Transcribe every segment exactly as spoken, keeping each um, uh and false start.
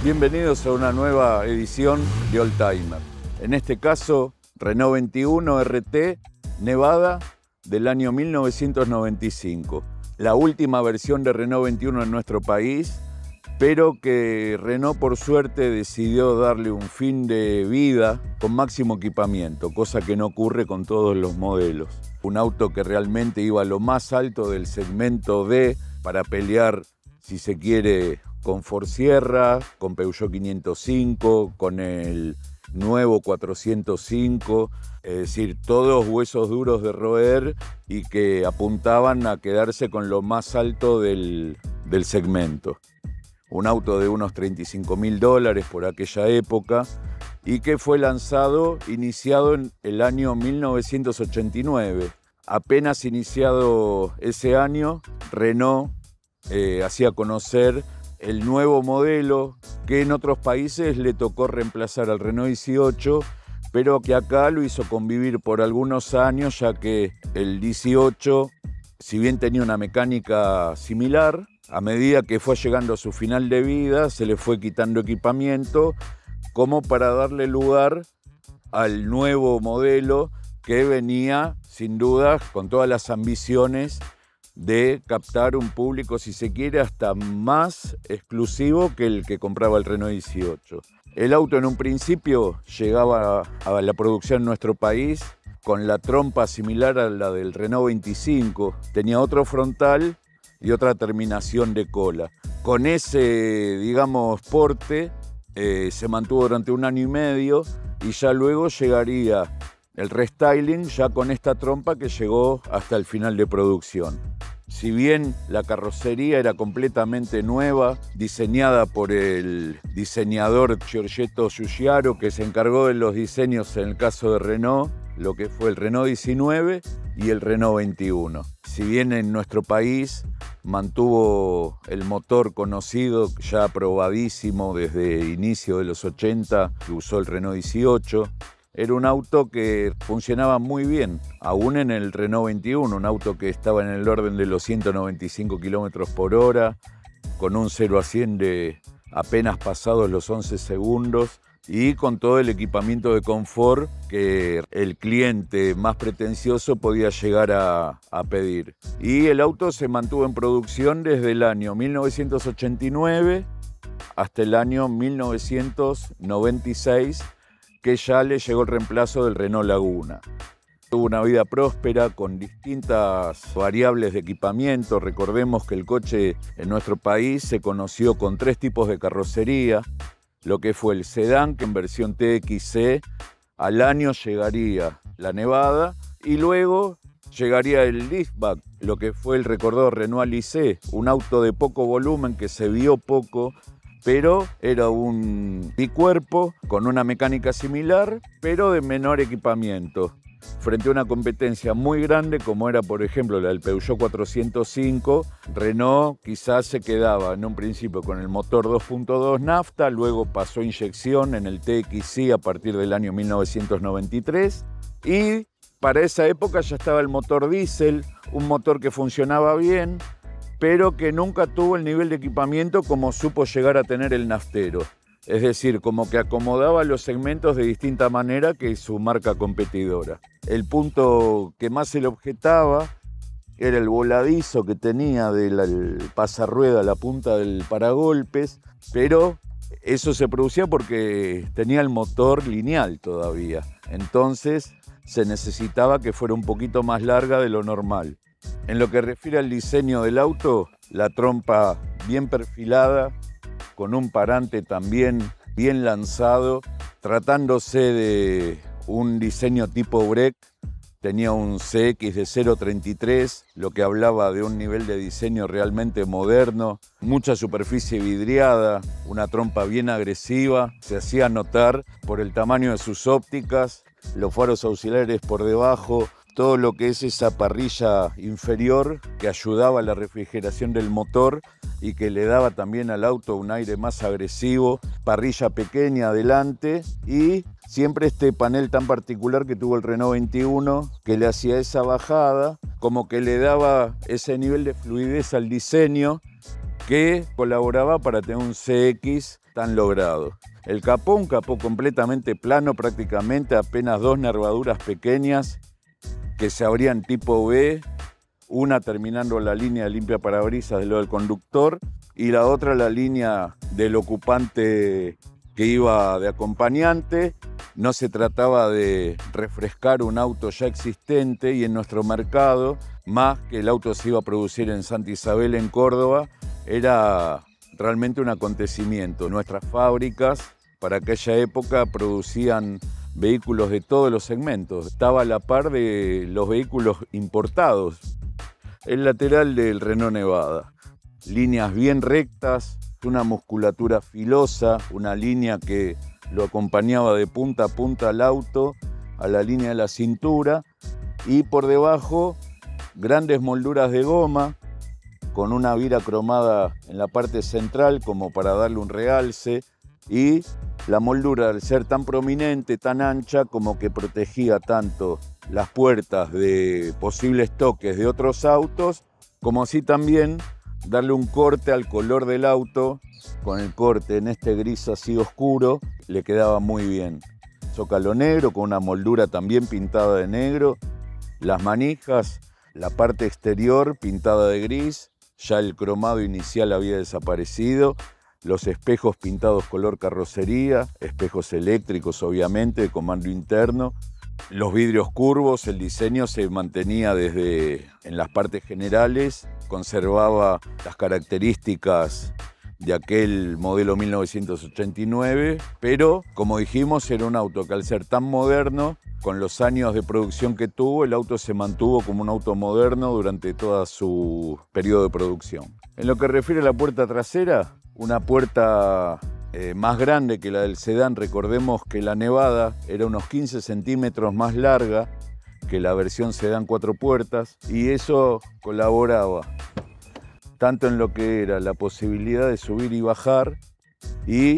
Bienvenidos a una nueva edición de Oldtimer. En este caso, Renault veintiuno R T Nevada del año mil novecientos noventa y cinco. La última versión de Renault veintiuno en nuestro país, pero que Renault por suerte decidió darle un fin de vida con máximo equipamiento, cosa que no ocurre con todos los modelos. Un auto que realmente iba a lo más alto del segmento D para pelear, si se quiere, con Ford Sierra, con Peugeot quinientos cinco, con el nuevo cuatrocientos cinco, es decir, todos huesos duros de roer y que apuntaban a quedarse con lo más alto del, del segmento. Un auto de unos treinta y cinco mil dólares por aquella época y que fue lanzado, iniciado en el año mil novecientos ochenta y nueve. Apenas iniciado ese año, Renault eh, hacía conocer el nuevo modelo que en otros países le tocó reemplazar al Renault dieciocho, pero que acá lo hizo convivir por algunos años, ya que el dieciocho, si bien tenía una mecánica similar, a medida que fue llegando a su final de vida, se le fue quitando equipamiento como para darle lugar al nuevo modelo que venía, sin duda, con todas las ambiciones de captar un público, si se quiere, hasta más exclusivo que el que compraba el Renault dieciocho. El auto en un principio llegaba a la producción en nuestro país con la trompa similar a la del Renault veinticinco. Tenía otro frontal y otra terminación de cola. Con ese, digamos, porte eh, se mantuvo durante un año y medio y ya luego llegaría el restyling ya con esta trompa que llegó hasta el final de producción. Si bien la carrocería era completamente nueva, diseñada por el diseñador Giorgetto Giugiaro, que se encargó de los diseños en el caso de Renault, lo que fue el Renault diecinueve y el Renault veintiuno. Si bien en nuestro país mantuvo el motor conocido, ya probadísimo desde inicio de los ochenta, que usó el Renault dieciocho, era un auto que funcionaba muy bien, aún en el Renault veintiuno, un auto que estaba en el orden de los ciento noventa y cinco kilómetros por hora, con un cero a cien de apenas pasados los once segundos y con todo el equipamiento de confort que el cliente más pretencioso podía llegar a, a pedir. Y el auto se mantuvo en producción desde el año mil novecientos ochenta y nueve hasta el año mil novecientos noventa y seis, que ya le llegó el reemplazo del Renault Laguna. Tuvo una vida próspera con distintas variables de equipamiento. Recordemos que el coche en nuestro país se conoció con tres tipos de carrocería, lo que fue el sedán, que en versión T X C al año llegaría la Nevada, y luego llegaría el liftback, lo que fue el recordado Renault Alizé, un auto de poco volumen que se vio poco, pero era un bicuerpo con una mecánica similar, pero de menor equipamiento, frente a una competencia muy grande como era, por ejemplo, la del Peugeot cuatrocientos cinco. Renault quizás se quedaba en un principio con el motor dos punto dos nafta, luego pasó a inyección en el T X C a partir del año mil novecientos noventa y tres, y para esa época ya estaba el motor diésel, un motor que funcionaba bien, pero que nunca tuvo el nivel de equipamiento como supo llegar a tener el naftero. Es decir, como que acomodaba los segmentos de distinta manera que su marca competidora. El punto que más se le objetaba era el voladizo que tenía del pasarrueda a la punta del paragolpes, pero eso se producía porque tenía el motor lineal todavía. Entonces se necesitaba que fuera un poquito más larga de lo normal. En lo que refiere al diseño del auto, la trompa bien perfilada, con un parante también bien lanzado, tratándose de un diseño tipo break, tenía un C X de cero coma treinta y tres, lo que hablaba de un nivel de diseño realmente moderno, mucha superficie vidriada, una trompa bien agresiva, se hacía notar por el tamaño de sus ópticas, los faros auxiliares por debajo, todo lo que es esa parrilla inferior que ayudaba a la refrigeración del motor y que le daba también al auto un aire más agresivo, parrilla pequeña adelante y siempre este panel tan particular que tuvo el Renault veintiuno que le hacía esa bajada, como que le daba ese nivel de fluidez al diseño que colaboraba para tener un C X tan logrado. El capó, un capó completamente plano prácticamente, apenas dos nervaduras pequeñas que se abrían tipo V, una terminando la línea de limpia parabrisas de lo del conductor y la otra la línea del ocupante que iba de acompañante. No se trataba de refrescar un auto ya existente y en nuestro mercado, más que el auto se iba a producir en Santa Isabel, en Córdoba, era realmente un acontecimiento. Nuestras fábricas para aquella época producían vehículos de todos los segmentos. Estaba a la par de los vehículos importados. El lateral del Renault Nevada. Líneas bien rectas, una musculatura filosa, una línea que lo acompañaba de punta a punta al auto, a la línea de la cintura, y por debajo grandes molduras de goma con una vira cromada en la parte central como para darle un realce, y la moldura, al ser tan prominente, tan ancha, como que protegía tanto las puertas de posibles toques de otros autos, como así también darle un corte al color del auto. Con el corte en este gris así oscuro le quedaba muy bien. Zócalo negro con una moldura también pintada de negro, las manijas, la parte exterior pintada de gris, ya el cromado inicial había desaparecido, los espejos pintados color carrocería, espejos eléctricos obviamente de comando interno, los vidrios curvos, el diseño se mantenía desde en las partes generales, conservaba las características de aquel modelo mil novecientos ochenta y nueve, pero como dijimos era un auto que al ser tan moderno, con los años de producción que tuvo, el auto se mantuvo como un auto moderno durante todo su periodo de producción. En lo que refiere a la puerta trasera, una puerta eh, más grande que la del sedán. Recordemos que la Nevada era unos quince centímetros más larga que la versión sedán cuatro puertas, y eso colaboraba tanto en lo que era la posibilidad de subir y bajar, y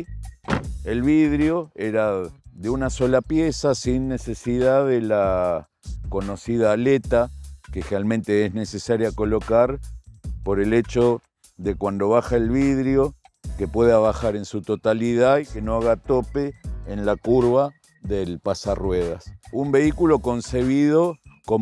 el vidrio era de una sola pieza sin necesidad de la conocida aleta que realmente es necesaria colocar por el hecho de cuando baja el vidrio que pueda bajar en su totalidad y que no haga tope en la curva del pasarruedas. Un vehículo concebido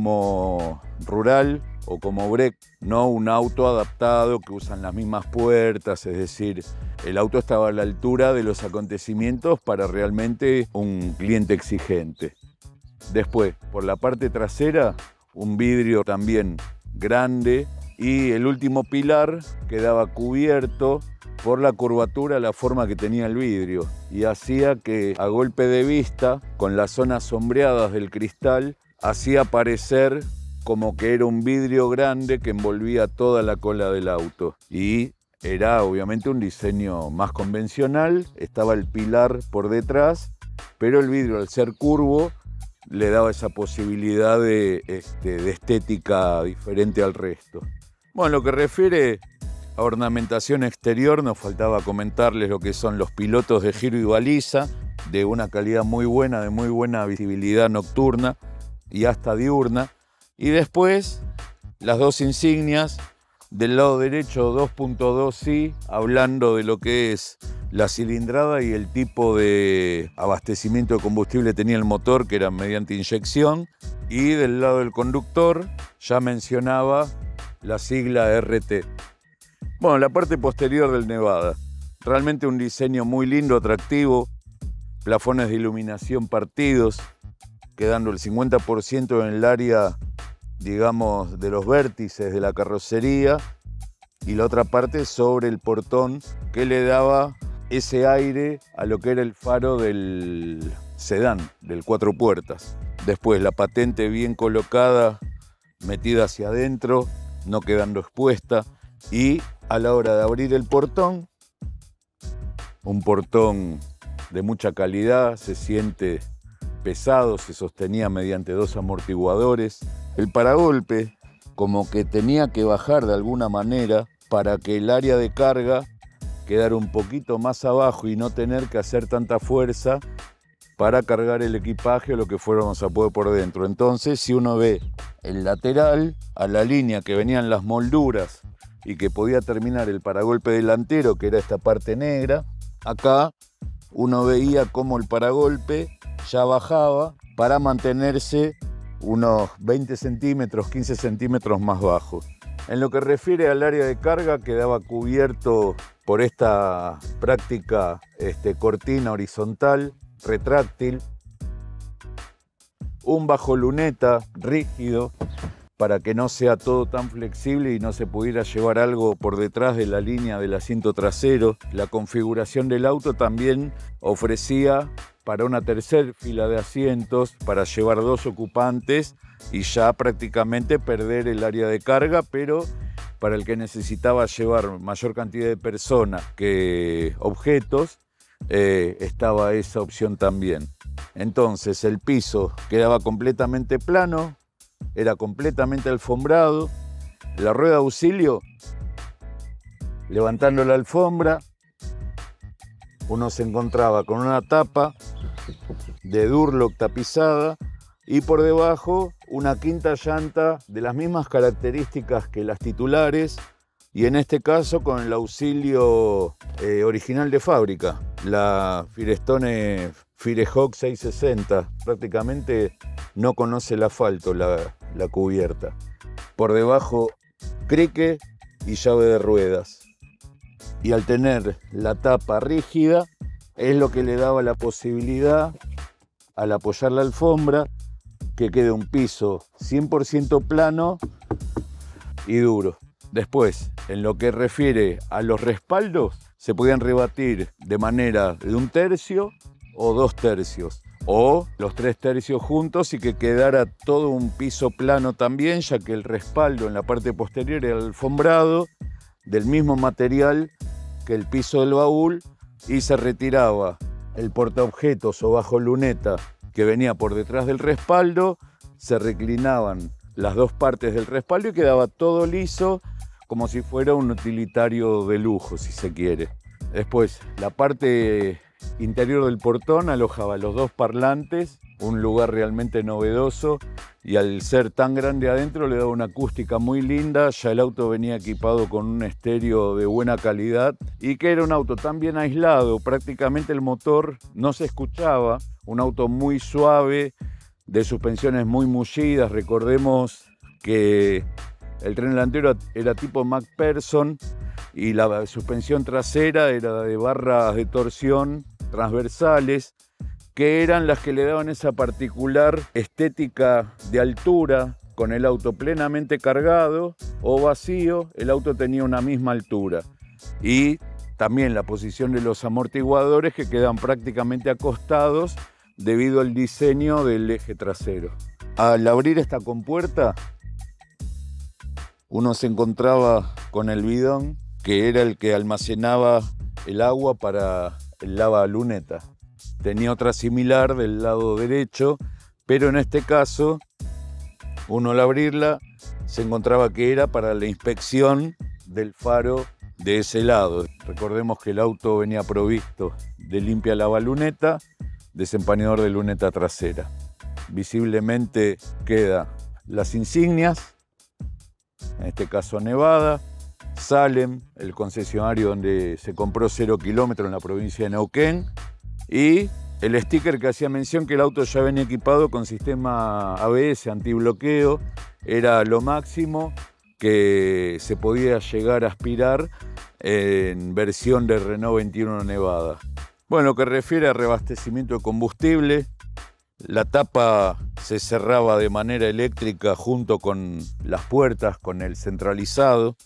como rural o como break, no un auto adaptado que usan las mismas puertas, es decir, el auto estaba a la altura de los acontecimientos para realmente un cliente exigente. Después, por la parte trasera, un vidrio también grande, y el último pilar quedaba cubierto por la curvatura, la forma que tenía el vidrio, y hacía que a golpe de vista, con las zonas sombreadas del cristal, hacía parecer como que era un vidrio grande que envolvía toda la cola del auto. Y era obviamente un diseño más convencional, estaba el pilar por detrás, pero el vidrio, al ser curvo, le daba esa posibilidad de, este, de estética diferente al resto. Bueno, en lo que refiere a ornamentación exterior, nos faltaba comentarles lo que son los pilotos de giro y baliza, de una calidad muy buena, de muy buena visibilidad nocturna y hasta diurna. Y después, las dos insignias, del lado derecho dos punto dos i, hablando de lo que es la cilindrada y el tipo de abastecimiento de combustible tenía el motor, que era mediante inyección. Y del lado del conductor ya mencionaba la sigla R T. Bueno, la parte posterior del Nevada, realmente un diseño muy lindo, atractivo, plafones de iluminación partidos, quedando el cincuenta por ciento en el área, digamos, de los vértices de la carrocería, y la otra parte sobre el portón, que le daba ese aire a lo que era el faro del sedán, del cuatro puertas. Después la patente bien colocada, metida hacia adentro, no quedando expuesta, y a la hora de abrir el portón, un portón de mucha calidad, se siente pesado, se sostenía mediante dos amortiguadores. El paragolpe como que tenía que bajar de alguna manera para que el área de carga quedara un poquito más abajo y no tener que hacer tanta fuerza para cargar el equipaje o lo que fuéramos a poder por dentro. Entonces, si uno ve el lateral, a la línea que venían las molduras y que podía terminar el paragolpe delantero, que era esta parte negra, acá uno veía cómo el paragolpe ya bajaba para mantenerse unos veinte centímetros, quince centímetros más bajo. En lo que refiere al área de carga, quedaba cubierto por esta práctica este, cortina horizontal, retráctil, un bajo luneta rígido para que no sea todo tan flexible y no se pudiera llevar algo por detrás de la línea del asiento trasero. La configuración del auto también ofrecía para una tercera fila de asientos para llevar dos ocupantes y ya prácticamente perder el área de carga, pero para el que necesitaba llevar mayor cantidad de personas que objetos, eh, estaba esa opción también. Entonces el piso quedaba completamente plano, era completamente alfombrado. La rueda de auxilio, levantando la alfombra, uno se encontraba con una tapa de Durlock tapizada y por debajo una quinta llanta de las mismas características que las titulares, y en este caso con el auxilio eh, original de fábrica, la Firestone Firehawk seiscientos sesenta. Prácticamente no conoce el asfalto la, la cubierta. Por debajo crique y llave de ruedas. Y al tener la tapa rígida es lo que le daba la posibilidad, al apoyar la alfombra, que quede un piso cien por ciento plano y duro. Después, en lo que refiere a los respaldos, se podían rebatir de manera de un tercio o dos tercios, o los tres tercios juntos y que quedara todo un piso plano también, ya que el respaldo en la parte posterior era alfombrado del mismo material que el piso del baúl, y se retiraba el portaobjetos o bajo luneta que venía por detrás del respaldo, se reclinaban las dos partes del respaldo y quedaba todo liso, como si fuera un utilitario de lujo, si se quiere. Después, la parte interior del portón alojaba los dos parlantes, un lugar realmente novedoso, y al ser tan grande adentro le daba una acústica muy linda. Ya el auto venía equipado con un estéreo de buena calidad y que era un auto tan bien aislado, prácticamente el motor no se escuchaba, un auto muy suave, de suspensiones muy mullidas. Recordemos que el tren delantero era tipo MacPherson y la suspensión trasera era de barras de torsión transversales, que eran las que le daban esa particular estética de altura. Con el auto plenamente cargado o vacío, el auto tenía una misma altura. Y también la posición de los amortiguadores, que quedan prácticamente acostados debido al diseño del eje trasero. Al abrir esta compuerta, uno se encontraba con el bidón, que era el que almacenaba el agua para el lavaluneta. Tenía otra similar del lado derecho, pero en este caso, uno al abrirla se encontraba que era para la inspección del faro de ese lado. Recordemos que el auto venía provisto de limpia lavaluneta, desempañador de luneta trasera. Visiblemente queda las insignias, en este caso Nevada, Salem, el concesionario donde se compró cero kilómetros en la provincia de Neuquén, y el sticker que hacía mención que el auto ya venía equipado con sistema A B S antibloqueo. Era lo máximo que se podía llegar a aspirar en versión de Renault veintiuno Nevada. Bueno, lo que refiere a reabastecimiento de combustible, la tapa se cerraba de manera eléctrica junto con las puertas, con el centralizado.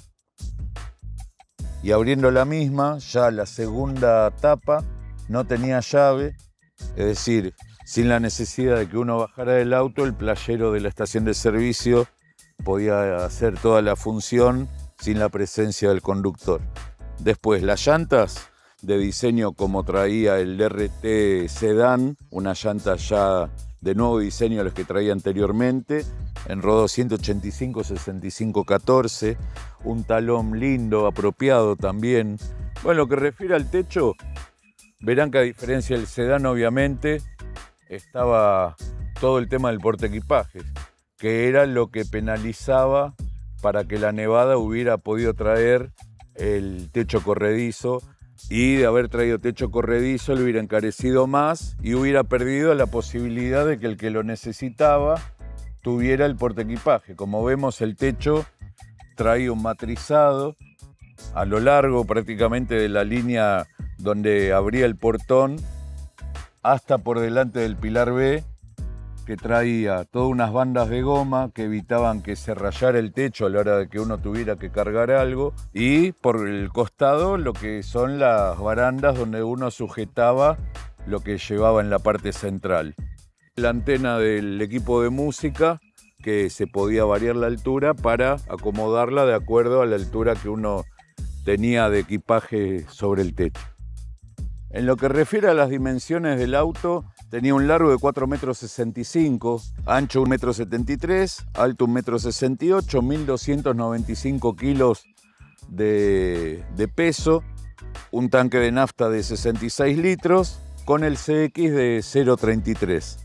Y abriendo la misma, ya la segunda tapa no tenía llave, es decir, sin la necesidad de que uno bajara del auto, el playero de la estación de servicio podía hacer toda la función sin la presencia del conductor. Después, las llantas de diseño como traía el R T Sedan, una llanta ya de nuevo diseño a los que traía anteriormente, en rodo ciento ochenta y cinco sesenta y cinco catorce, un talón lindo, apropiado también. Bueno, lo que refiere al techo, verán que a diferencia del sedán, obviamente, estaba todo el tema del portaequipajes, que era lo que penalizaba para que la Nevada hubiera podido traer el techo corredizo y de haber traído techo corredizo le hubiera encarecido más y hubiera perdido la posibilidad de que el que lo necesitaba tuviera el portaequipaje. Como vemos, el techo traía un matrizado a lo largo prácticamente de la línea donde abría el portón hasta por delante del pilar B, que traía todas unas bandas de goma que evitaban que se rayara el techo a la hora de que uno tuviera que cargar algo, y por el costado lo que son las barandas donde uno sujetaba lo que llevaba en la parte central. La antena del equipo de música, que se podía variar la altura para acomodarla de acuerdo a la altura que uno tenía de equipaje sobre el techo. En lo que refiere a las dimensiones del auto, tenía un largo de cuatro metros sesenta y cinco, ancho un metro setenta y tres, alto un metro sesenta y ocho, mil doscientos noventa y cinco kilos de, de peso, un tanque de nafta de sesenta y seis litros con el C X de cero coma treinta y tres.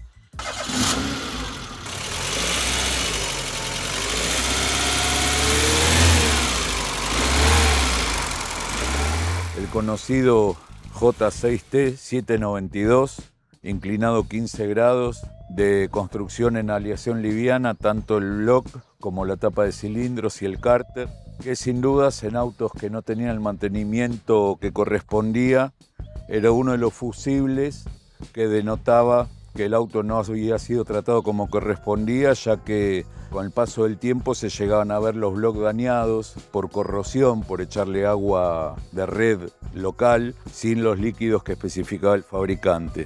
El conocido J seis T setecientos noventa y dos, inclinado quince grados, de construcción en aleación liviana, tanto el block como la tapa de cilindros y el cárter, que sin dudas en autos que no tenían el mantenimiento que correspondía, era uno de los fusibles que denotaba que el auto no había sido tratado como correspondía, ya que con el paso del tiempo se llegaban a ver los blocks dañados por corrosión, por echarle agua de red local sin los líquidos que especificaba el fabricante.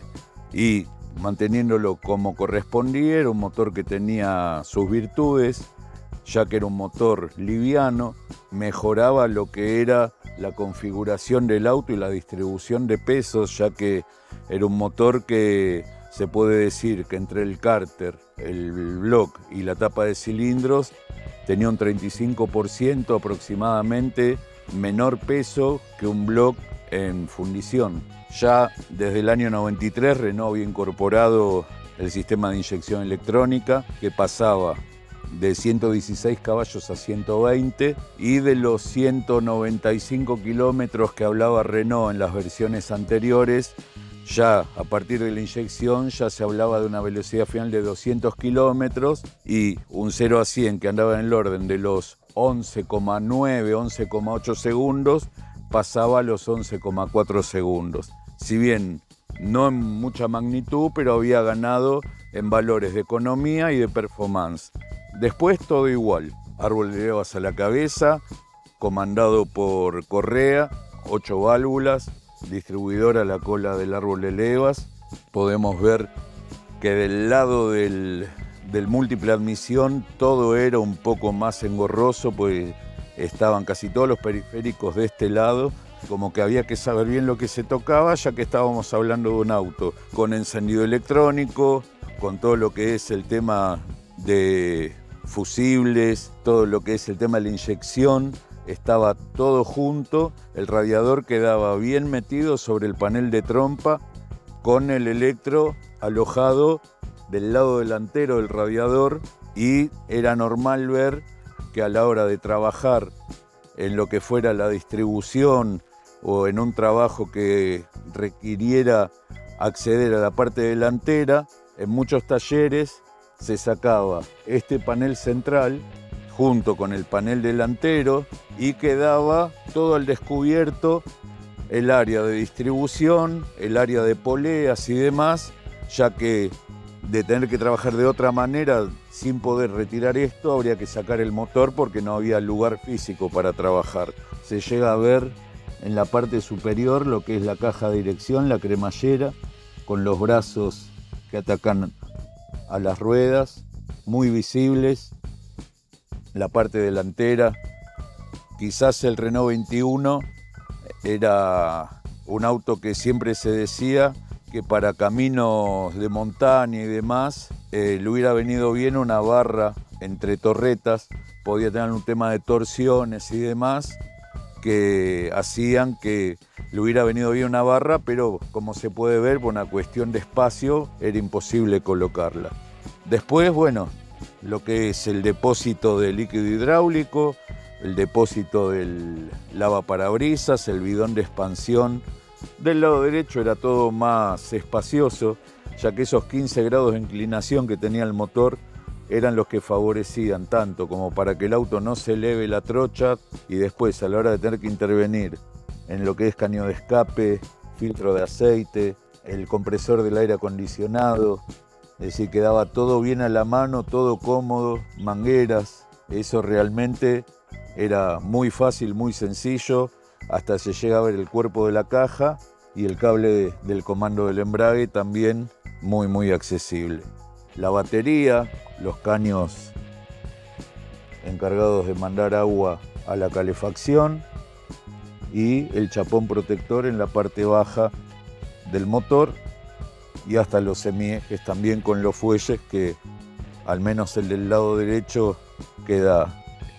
Y manteniéndolo como correspondía, era un motor que tenía sus virtudes, ya que era un motor liviano, mejoraba lo que era la configuración del auto y la distribución de pesos, ya que era un motor que se puede decir que entre el cárter, el block y la tapa de cilindros tenía un treinta y cinco por ciento aproximadamente menor peso que un block en fundición. Ya desde el año noventa y tres Renault había incorporado el sistema de inyección electrónica, que pasaba de ciento dieciséis caballos a ciento veinte, y de los ciento noventa y cinco kilómetros que hablaba Renault en las versiones anteriores, ya a partir de la inyección ya se hablaba de una velocidad final de doscientos kilómetros y un cero a cien que andaba en el orden de los once coma nueve, once coma ocho segundos, pasaba a los once coma cuatro segundos. Si bien no en mucha magnitud, pero había ganado en valores de economía y de performance. Después todo igual, árbol de levas a la cabeza, comandado por correa, ocho válvulas, distribuidora a la cola del árbol de levas. Podemos ver que del lado del, del múltiple admisión todo era un poco más engorroso, pues estaban casi todos los periféricos de este lado, como que había que saber bien lo que se tocaba, ya que estábamos hablando de un auto con encendido electrónico, con todo lo que es el tema de fusibles, todo lo que es el tema de la inyección. Estaba todo junto, el radiador quedaba bien metido sobre el panel de trompa, con el electro alojado del lado delantero del radiador, y era normal ver que a la hora de trabajar en lo que fuera la distribución o en un trabajo que requiriera acceder a la parte delantera, en muchos talleres se sacaba este panel central junto con el panel delantero y quedaba todo al descubierto el área de distribución, el área de poleas y demás, ya que de tener que trabajar de otra manera sin poder retirar esto, habría que sacar el motor porque no había lugar físico para trabajar. Se llega a ver en la parte superior lo que es la caja de dirección, la cremallera, con los brazos que atacan a las ruedas, muy visibles. La parte delantera, quizás el Renault veintiuno era un auto que siempre se decía que para caminos de montaña y demás eh, le hubiera venido bien una barra entre torretas, podía tener un tema de torsiones y demás que hacían que le hubiera venido bien una barra, pero como se puede ver, por una cuestión de espacio era imposible colocarla. Después, bueno, lo que es el depósito de líquido hidráulico, el depósito del lavaparabrisas, el bidón de expansión. Del lado derecho era todo más espacioso, ya que esos quince grados de inclinación que tenía el motor eran los que favorecían tanto como para que el auto no se eleve la trocha y después a la hora de tener que intervenir en lo que es caño de escape, filtro de aceite, el compresor del aire acondicionado, es decir, quedaba todo bien a la mano, todo cómodo, mangueras, eso realmente era muy fácil, muy sencillo, hasta se llega a ver el cuerpo de la caja y el cable de, del comando del embrague también muy muy accesible. La batería, los caños encargados de mandar agua a la calefacción y el chapón protector en la parte baja del motor y hasta los semiejes también con los fuelles que al menos el del lado derecho queda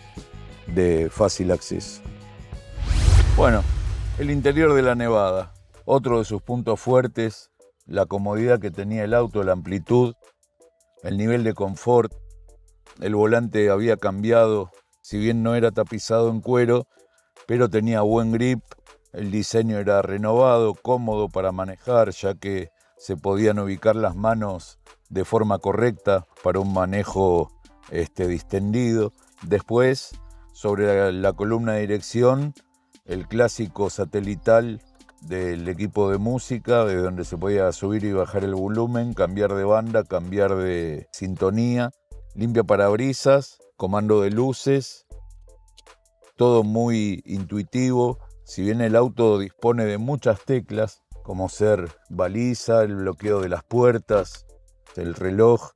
de fácil acceso. Bueno, el interior de la Nevada, otro de sus puntos fuertes, la comodidad que tenía el auto, la amplitud, el nivel de confort. El volante había cambiado, si bien no era tapizado en cuero, pero tenía buen grip, el diseño era renovado, cómodo para manejar, ya que se podían ubicar las manos de forma correcta para un manejo este, distendido. Después, sobre la, la columna de dirección, el clásico satelital del equipo de música, de donde se podía subir y bajar el volumen, cambiar de banda, cambiar de sintonía, limpia parabrisas, comando de luces, todo muy intuitivo. Si bien el auto dispone de muchas teclas, como ser baliza, el bloqueo de las puertas, el reloj,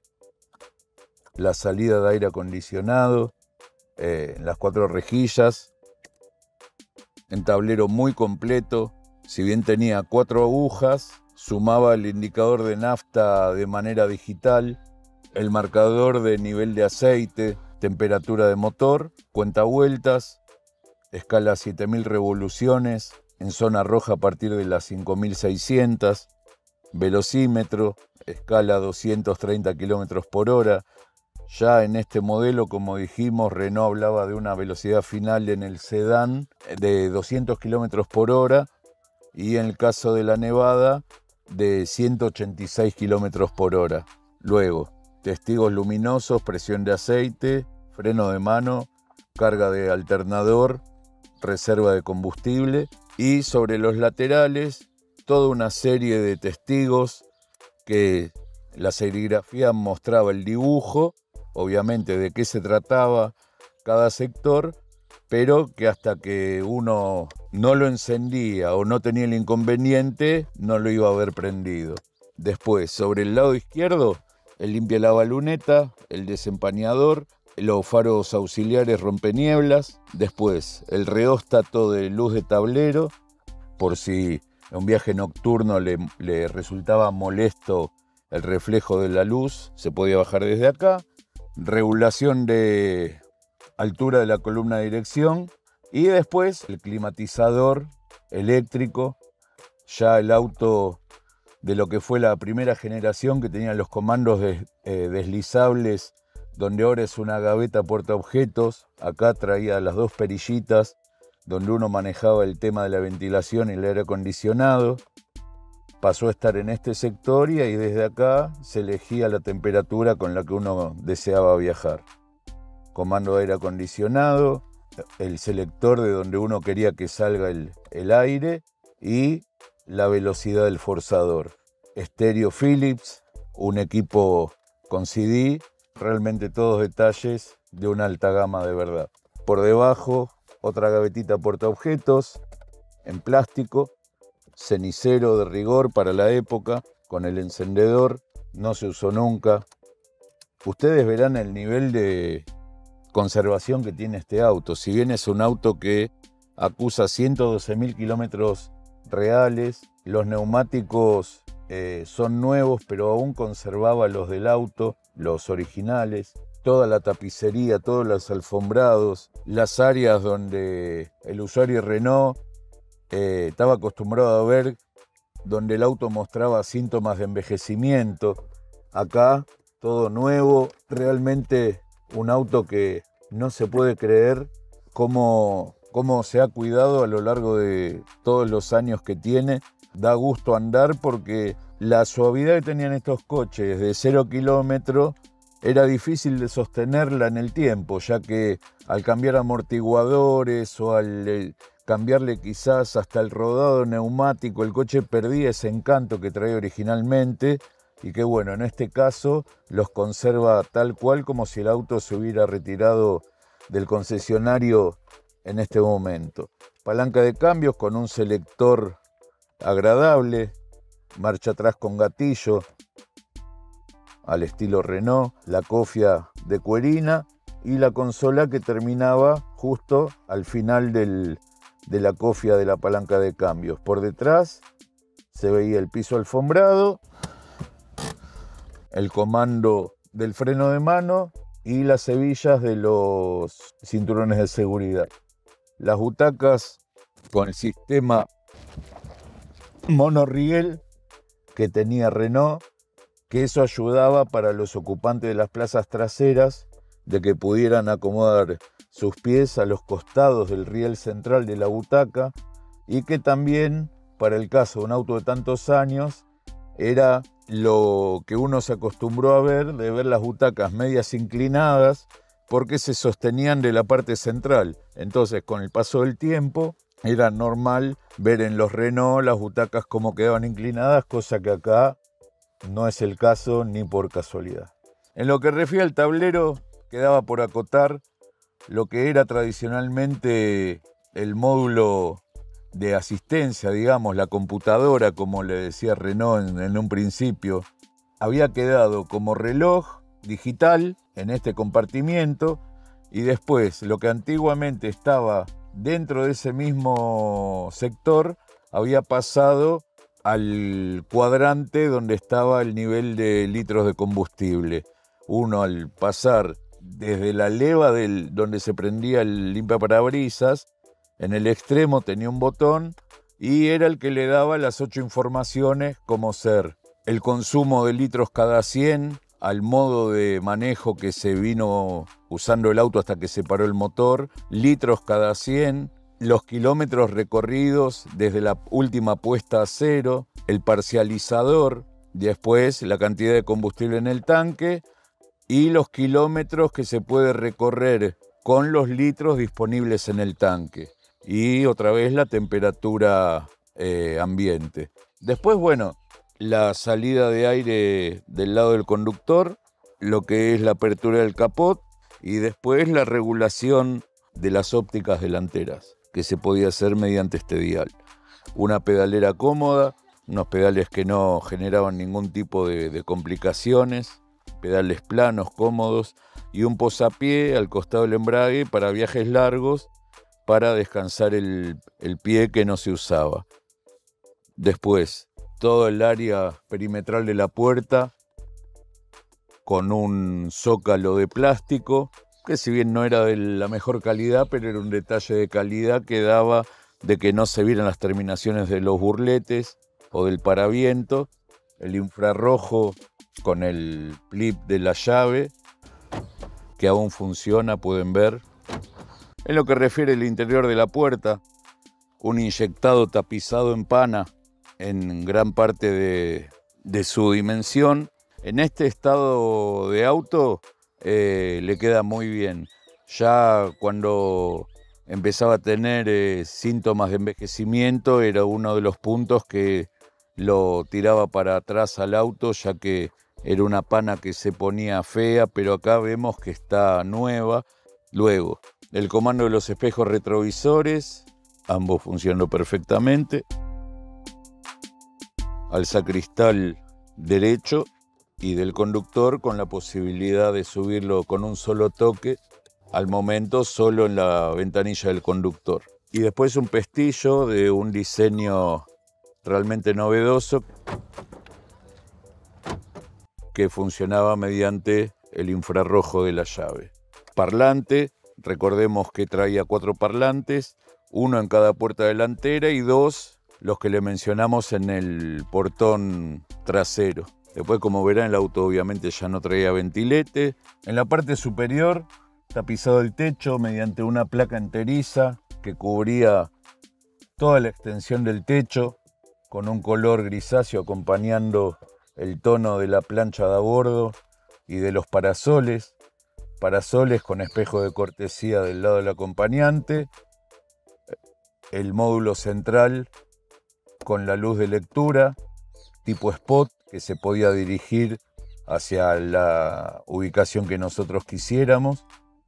la salida de aire acondicionado, eh, las cuatro rejillas, un tablero muy completo. Si bien tenía cuatro agujas, sumaba el indicador de nafta de manera digital, el marcador de nivel de aceite, temperatura de motor, cuentavueltas, escala siete mil revoluciones, en zona roja a partir de las cinco mil seiscientas, velocímetro, escala doscientos treinta kilómetros por hora. Ya en este modelo, como dijimos, Renault hablaba de una velocidad final en el sedán de doscientos kilómetros por hora y en el caso de la Nevada de ciento ochenta y seis kilómetros por hora. Luego, testigos luminosos, presión de aceite, freno de mano, carga de alternador, reserva de combustible y sobre los laterales toda una serie de testigos que la serigrafía mostraba el dibujo, obviamente de qué se trataba cada sector, pero que hasta que uno no lo encendía o no tenía el inconveniente, no lo iba a haber prendido. Después, sobre el lado izquierdo, el limpia la luneta, el desempañador, los faros auxiliares rompenieblas, después el reóstato de luz de tablero, por si en un viaje nocturno le, le resultaba molesto el reflejo de la luz, se podía bajar desde acá, regulación de altura de la columna de dirección y después el climatizador eléctrico, ya el auto de lo que fue la primera generación que tenía los comandos de, eh, deslizables, donde ahora es una gaveta portaobjetos. Acá traía las dos perillitas, donde uno manejaba el tema de la ventilación y el aire acondicionado. Pasó a estar en este sector y ahí desde acá se elegía la temperatura con la que uno deseaba viajar. Comando de aire acondicionado, el selector de donde uno quería que salga el, el aire y la velocidad del forzador. Estéreo Philips, un equipo con C D, realmente todos detalles de una alta gama de verdad. Por debajo, otra gavetita portaobjetos en plástico, cenicero de rigor para la época, con el encendedor, no se usó nunca. Ustedes verán el nivel de conservación que tiene este auto. Si bien es un auto que acusa ciento doce mil kilómetros reales, los neumáticos eh, son nuevos, pero aún conservaba los del auto, los originales. Toda la tapicería, todos los alfombrados, las áreas donde el usuario Renault eh, estaba acostumbrado a ver, donde el auto mostraba síntomas de envejecimiento. Acá todo nuevo, realmente un auto que no se puede creer cómo, cómo se ha cuidado a lo largo de todos los años que tiene. Da gusto andar porque la suavidad que tenían estos coches de cero kilómetros era difícil de sostenerla en el tiempo, ya que al cambiar amortiguadores o al eh, cambiarle quizás hasta el rodado neumático, el coche perdía ese encanto que traía originalmente y que bueno, en este caso los conserva tal cual como si el auto se hubiera retirado del concesionario en este momento. Palanca de cambios con un selector agradable, marcha atrás con gatillo al estilo Renault, la cofia de cuerina y la consola que terminaba justo al final del, de la cofia de la palanca de cambios. Por detrás se veía el piso alfombrado, el comando del freno de mano y las hebillas de los cinturones de seguridad. Las butacas con el sistema monorriel que tenía Renault, que eso ayudaba para los ocupantes de las plazas traseras de que pudieran acomodar sus pies a los costados del riel central de la butaca y que también, para el caso de un auto de tantos años, era lo que uno se acostumbró a ver, de ver las butacas medias inclinadas porque se sostenían de la parte central. Entonces, con el paso del tiempo, era normal ver en los Renault las butacas como quedaban inclinadas, cosa que acá no es el caso ni por casualidad. En lo que refiere al tablero, quedaba por acotar lo que era tradicionalmente el módulo de asistencia, digamos, la computadora, como le decía Renault en, en un principio. Había quedado como reloj digital en este compartimiento y después lo que antiguamente estaba dentro de ese mismo sector había pasado al cuadrante donde estaba el nivel de litros de combustible. Uno, al pasar desde la leva del, donde se prendía el limpiaparabrisas, en el extremo tenía un botón y era el que le daba las ocho informaciones, como ser el consumo de litros cada cien, al modo de manejo que se vino usando el auto hasta que se paró el motor, litros cada cien, los kilómetros recorridos desde la última puesta a cero, el parcializador, después la cantidad de combustible en el tanque y los kilómetros que se puede recorrer con los litros disponibles en el tanque. Y otra vez la temperatura eh, ambiente. Después, bueno, la salida de aire del lado del conductor, lo que es la apertura del capot y después la regulación de las ópticas delanteras, que se podía hacer mediante este dial. Una pedalera cómoda, unos pedales que no generaban ningún tipo de, de complicaciones, pedales planos, cómodos y un posapié al costado del embrague para viajes largos, para descansar el, el pie que no se usaba. Después, todo el área perimetral de la puerta con un zócalo de plástico, que si bien no era de la mejor calidad, pero era un detalle de calidad que daba de que no se vieran las terminaciones de los burletes o del paraviento. El infrarrojo con el clip de la llave, que aún funciona, pueden ver. En lo que refiere al interior de la puerta, un inyectado tapizado en pana en gran parte de, de su dimensión. En este estado de auto eh, le queda muy bien. Ya cuando empezaba a tener eh, síntomas de envejecimiento era uno de los puntos que lo tiraba para atrás al auto, ya que era una pana que se ponía fea, pero acá vemos que está nueva. Luego, el comando de los espejos retrovisores, ambos funcionando perfectamente. Alzacristal derecho y del conductor con la posibilidad de subirlo con un solo toque, al momento solo en la ventanilla del conductor. Y después un pestillo de un diseño realmente novedoso que funcionaba mediante el infrarrojo de la llave. Parlante, recordemos que traía cuatro parlantes, uno en cada puerta delantera y dos los que le mencionamos en el portón trasero. Después, como verán, el auto obviamente ya no traía ventilete. En la parte superior tapizado el techo mediante una placa enteriza que cubría toda la extensión del techo con un color grisáceo acompañando el tono de la plancha de a bordo y de los parasoles, parasoles con espejo de cortesía del lado del acompañante, el módulo central con la luz de lectura tipo spot que se podía dirigir hacia la ubicación que nosotros quisiéramos,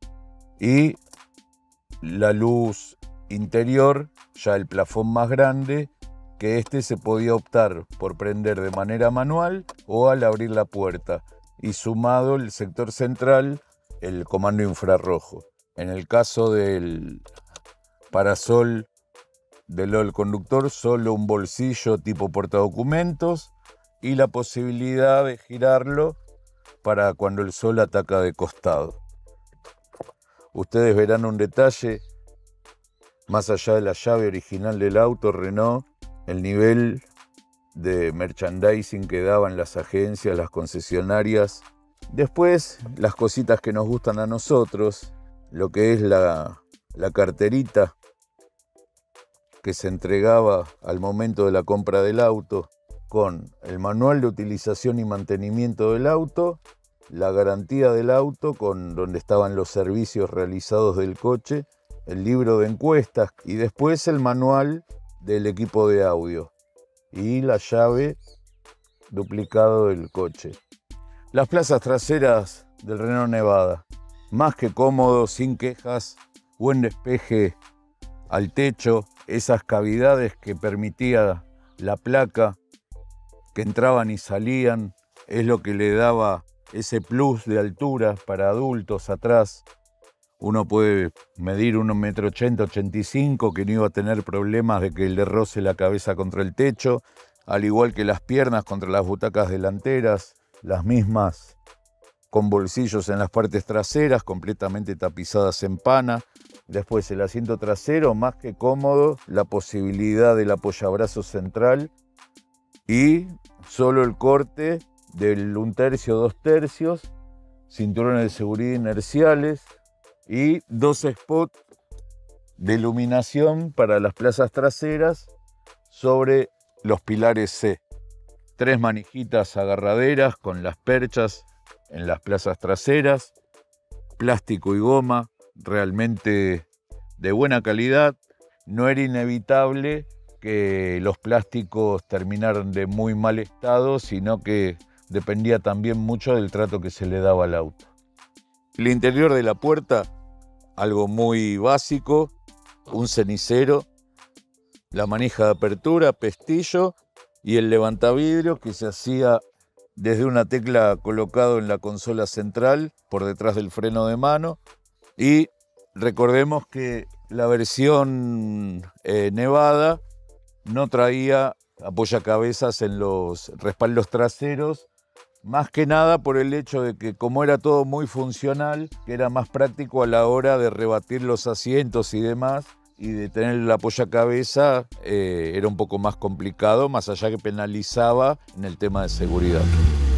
y la luz interior, ya el plafón más grande, que este se podía optar por prender de manera manual o al abrir la puerta, y sumado el sector central, el comando infrarrojo. En el caso del parasol del lado del conductor, solo un bolsillo tipo portadocumentos y la posibilidad de girarlo para cuando el sol ataca de costado. Ustedes verán un detalle, más allá de la llave original del auto Renault, el nivel de merchandising que daban las agencias, las concesionarias. Después, las cositas que nos gustan a nosotros, lo que es la, la carterita que se entregaba al momento de la compra del auto, con el manual de utilización y mantenimiento del auto, la garantía del auto, con donde estaban los servicios realizados del coche, el libro de encuestas y después el manual del equipo de audio y la llave duplicado del coche. Las plazas traseras del Renault Nevada, más que cómodo, sin quejas, buen despeje al techo, esas cavidades que permitía la placa, que entraban y salían, es lo que le daba ese plus de altura para adultos atrás. Uno puede medir uno metro ochenta, ochenta y cinco, que no iba a tener problemas de que le roce la cabeza contra el techo, al igual que las piernas contra las butacas delanteras, las mismas con bolsillos en las partes traseras, completamente tapizadas en pana. Después el asiento trasero, más que cómodo, la posibilidad del apoyabrazos central y solo el corte del un tercio, dos tercios, cinturones de seguridad inerciales y dos spots de iluminación para las plazas traseras sobre los pilares C. Tres manijitas agarraderas con las perchas en las plazas traseras, plástico y goma, realmente de buena calidad. No era inevitable que los plásticos terminaran de muy mal estado, sino que dependía también mucho del trato que se le daba al auto. El interior de la puerta, algo muy básico, un cenicero, la manija de apertura, pestillo y el levantavidrio que se hacía desde una tecla colocado en la consola central por detrás del freno de mano. Y recordemos que la versión eh, Nevada no traía apoyacabezas en los respaldos traseros, más que nada por el hecho de que, como era todo muy funcional, que era más práctico a la hora de rebatir los asientos y demás, y de tener el apoyacabeza eh, era un poco más complicado, más allá que penalizaba en el tema de seguridad.